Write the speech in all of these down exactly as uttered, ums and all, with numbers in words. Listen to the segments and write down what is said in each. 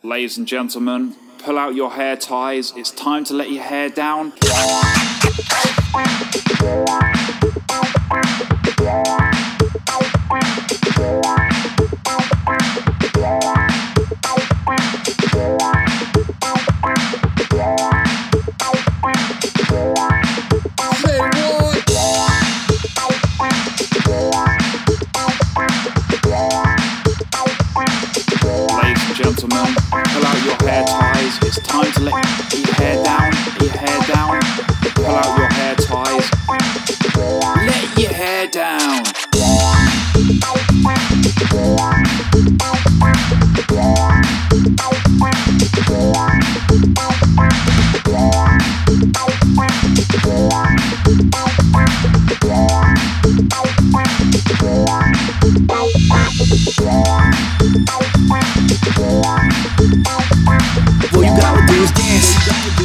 Ladies and gentlemen, pull out your hair ties. It's time to let your hair down. Gentlemen, pull out your hair ties. It's time to let your hair down, let your hair down. Pull out your hair ties. Let your hair down. All you gotta do is dance.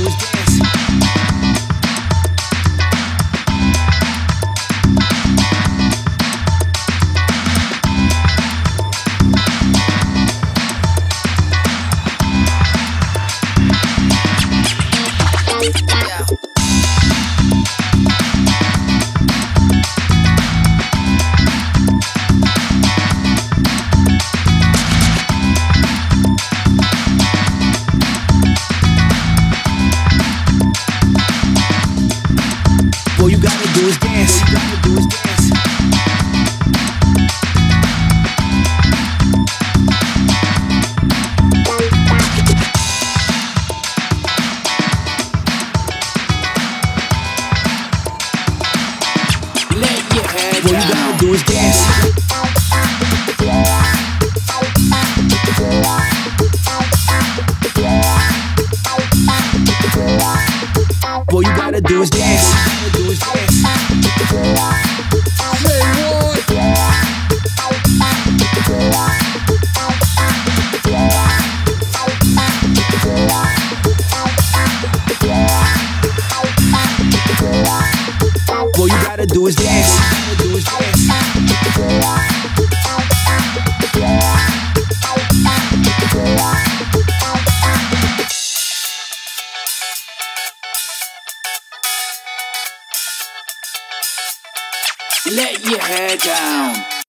All you gotta do is dance. Let your hair down. All you gotta do is dance. All you gotta do is dance. All you gotta do is dance. Let your hair down.